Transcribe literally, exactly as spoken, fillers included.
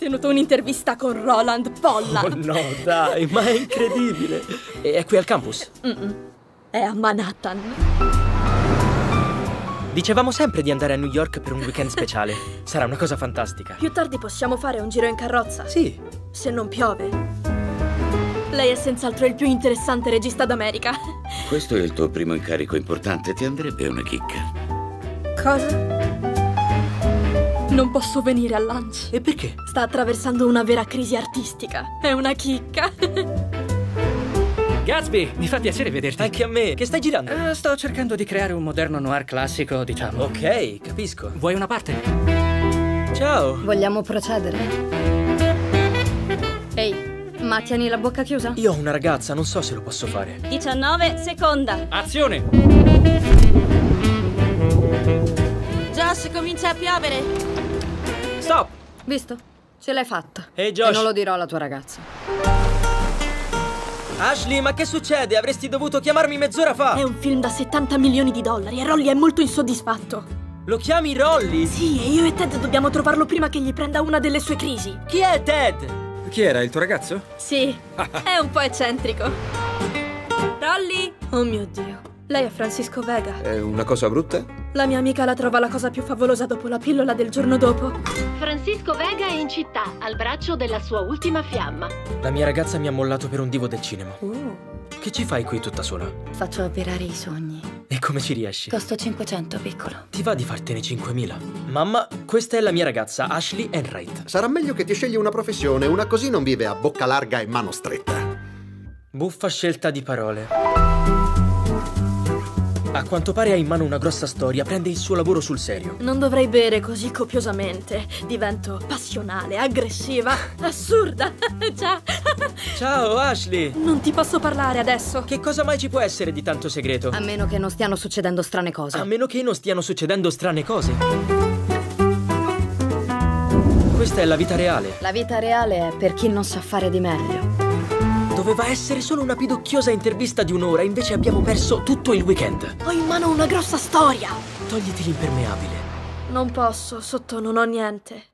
tenuto un'intervista con Roland Pollan. Oh no, dai, ma è incredibile. E è qui al campus? Mm-mm. È a Manhattan. Dicevamo sempre di andare a New York per un weekend speciale. Sarà una cosa fantastica. Più tardi possiamo fare un giro in carrozza. Sì. Se non piove. Lei è senz'altro il più interessante regista d'America. Questo è il tuo primo incarico importante, ti andrebbe una chicca. Cosa? Non posso venire al lunch. E perché? Sta attraversando una vera crisi artistica. È una chicca. Gatsby, mi fa piacere vederti. Anche a me. Che stai girando? Eh, sto cercando di creare un moderno noir classico, diciamo. Ok, capisco. Vuoi una parte? Ciao. Vogliamo procedere? Ehi, ma tieni la bocca chiusa? Io ho una ragazza, non so se lo posso fare. diciannove, seconda. Azione! Josh, comincia a piovere. Stop! Visto? Ce l'hai fatta. Ehi, Josh. E non lo dirò alla tua ragazza. Ashley, ma che succede? Avresti dovuto chiamarmi mezz'ora fa. È un film da settanta milioni di dollari e Rolly è molto insoddisfatto. Lo chiami Rolly? Sì, e io e Ted dobbiamo trovarlo prima che gli prenda una delle sue crisi. Chi è Ted? Chi era, il tuo ragazzo? Sì, è un po' eccentrico. Rolly! Oh mio Dio. Lei è Francisco Vega. È una cosa brutta? La mia amica la trova la cosa più favolosa dopo la pillola del giorno dopo. Francisco Vega è in città, al braccio della sua ultima fiamma. La mia ragazza mi ha mollato per un divo del cinema. Uh, Che ci fai qui tutta sola? faccio operare i sogni. E come ci riesci? Costo cinquecento, piccolo. Ti va di fartene cinquemila? Mamma, questa è la mia ragazza, Ashley Enright. Sarà meglio che ti scegli una professione, una così non vive a bocca larga e mano stretta. Buffa scelta di parole. A quanto pare ha in mano una grossa storia, prende il suo lavoro sul serio. Non dovrei bere così copiosamente. Divento passionale, aggressiva, assurda. Già. Ciao, Ashley! Non ti posso parlare adesso. Che cosa mai ci può essere di tanto segreto? A meno che non stiano succedendo strane cose. A meno che non stiano succedendo strane cose. Questa è la vita reale. La vita reale è per chi non sa fare di meglio. Doveva essere solo una pidocchiosa intervista di un'ora, invece abbiamo perso tutto il weekend. Ho in mano una grossa storia. Togliti l'impermeabile. Non posso, sotto non ho niente.